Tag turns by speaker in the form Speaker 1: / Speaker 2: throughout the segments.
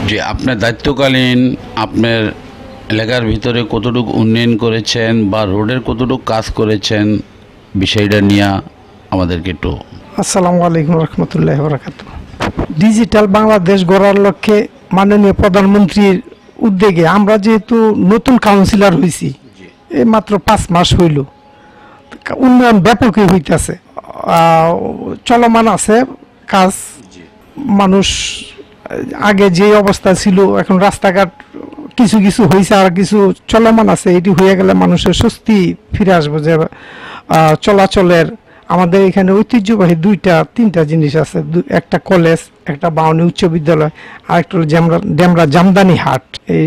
Speaker 1: যে আপনার দায়িত্বকালীন আপনার এলাকার ভিতরে কতটুকু উন্নয়ন করেছেন বা রোডের কতটুকু কাজ করেছেন বিষয়টা নিয়ে আমাদেরকে একটু।
Speaker 2: আসসালামু আলাইকুম রহমতুল্লাহি ওয়া বারাকাতুহু। ডিজিটাল বাংলাদেশ গড়ার লক্ষ্যে মাননীয় প্রধানমন্ত্রীর উদ্যোগে আমরা যেহেতু নতুন কাউন্সিলর হয়েছি, এই মাত্র 5 মাস হইল, উন্নয়ন ব্যাপকই হইতেছে, চলমান আছে কাজ। মানুষ আগে যে অবস্থা ছিল, এখন রাস্তাঘাট কিছু কিছু হয়েছে আর কিছু চলমান আছে। এটি হয়ে গেলে মানুষের স্বস্তি ফিরে আসবে যে চলাচলের। আমাদের এখানে ঐতিহ্যবাহী 2-3টা জিনিস আছে, একটা কলেজ, একটা বাউনী উচ্চ বিদ্যালয়, আর একটা হলো ডেমরা জামদানি হাট। এই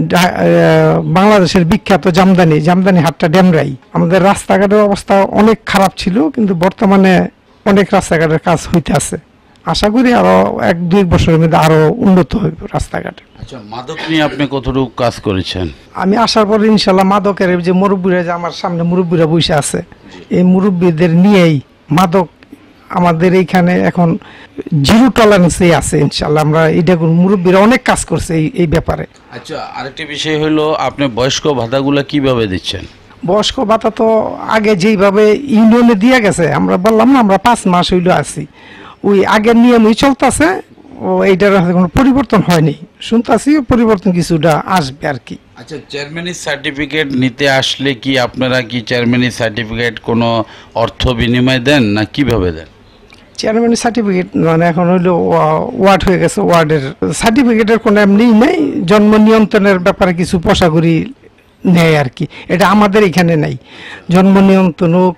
Speaker 2: বাংলাদেশের বিখ্যাত জামদানি হাটটা ডেমরাই। আমাদের রাস্তাঘাটের অবস্থা অনেক খারাপ ছিল, কিন্তু বর্তমানে অনেক রাস্তাঘাটের কাজ হইতে আছে। আশা করি আরো 1-2 বছরের মধ্যে আরো উন্নত হবে রাস্তাঘাটে।
Speaker 1: আচ্ছা, মাদক নিয়ে আপনি কতটুকু কাজ করেছেন?
Speaker 2: আমি আসার পরে ইনশাল্লাহ মাদকের যে মুরব্বীরা, যে আমার সামনে মুরব্বীরা বসে আছে, এই মুরব্বীদের নিয়েই মাদক আমাদের এইখানে এখন 0 টলারেন্সে আছে ইনশাল্লাহ। আমরা এটা মুরব্বীরা অনেক কাজ করছে এই ব্যাপারে।
Speaker 1: আচ্ছা, আরেকটি বিষয় হলো আপনি বয়স্ক ভাতাগুলো কিভাবে দিচ্ছেন?
Speaker 2: বয়স্ক ভাতা তো আগে যেইভাবে ইউনিয়নে দিয়ে গেছে, আমরা বললাম না আমরা 5 মাস হইল আছি, ওই আগের নিয়মই চলতেছে। এইটার কোনো পরিবর্তন হয়নি, শুনতেছি পরিবর্তন কিছুটা আসবে আর কি।
Speaker 1: আচ্ছা, চেয়ারম্যানের সার্টিফিকেট নিতে আসলে কি আপনারা কি চেয়ারম্যানের সার্টিফিকেট কোনো অর্থ বিনিময় দেন না কিভাবে দেন?
Speaker 2: চেয়ারম্যানের সার্টিফিকেট মানে এখন হইলো ওয়ার্ড হয়ে গেছে, ওয়ার্ডের সার্টিফিকেটের কোনো এমনি নেই। জন্ম নিয়ন্ত্রণের ব্যাপারে কিছু পয়সাকড়ি নেয় আর কি, এটা আমাদের এখানে নাই। জন্ম নিয়ন্ত্রণ হোক,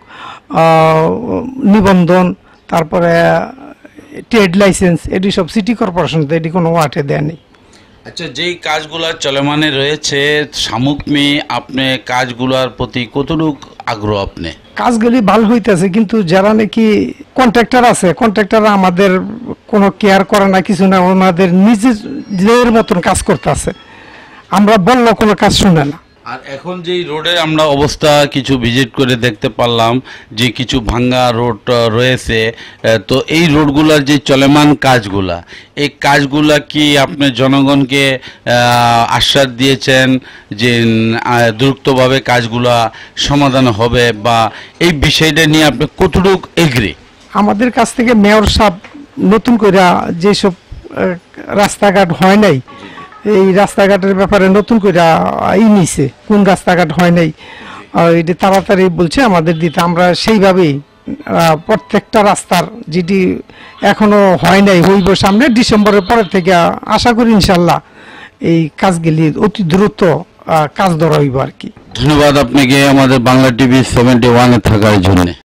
Speaker 2: নিবন্ধন, তারপরে ট্রেড লাইসেন্স, এটি সব সিটি কর্পোরেশন, এটি কোনো ওয়ার্ডে দেয় নেই।
Speaker 1: আচ্ছা, যেই কাজগুলো চলমানে রয়েছে সামগ্রী, আপনি কাজগুলোর প্রতি কতটুকু আগ্রহ? আপনি
Speaker 2: কাজগুলি ভালো হইতেছে, কিন্তু যারা নাকি কন্ট্রাক্টর আছে, কন্ট্রাক্টররা আমাদের কোনো কেয়ার করে না, কিছু না, ওনাদের নিজের মতন কাজ করতেছে, আমরা বললো কোনো কাজ শুনে না।
Speaker 1: আর এখন যেই রোডের আমরা অবস্থা কিছু ভিজিট করে দেখতে পারলাম যে কিছু ভাঙ্গা রোড রয়েছে, তো এই রোডগুলোর যে চলমান কাজগুলা, এই কাজগুলা কি আপনি জনগণকে আশ্বাস দিয়েছেন যে দ্রুতভাবে কাজগুলা সমাধান হবে, বা এই বিষয়টা নিয়ে আপনি কতটুকু এগ্রি?
Speaker 2: আমাদের কাছ থেকে মেয়র সাহেব নতুন করে যেসব রাস্তাঘাট হয় নাই, এই রাস্তাঘাটের ব্যাপারে নতুন করে নিছে, কোন রাস্তাঘাট হয় নাই এটি তাড়াতাড়ি বলছে আমাদের দিতে। আমরা সেইভাবেই প্রত্যেকটা রাস্তার যেটি এখনো হয় নাই, হইব সামনে ডিসেম্বরের পরের থেকে, আশা করি ইনশাল্লাহ এই কাজগুলি অতি দ্রুত কাজ ধরা হইব আর কি।
Speaker 1: ধন্যবাদ আপনাকে আমাদের বাংলা টিভি 71-এ থাকার জন্য।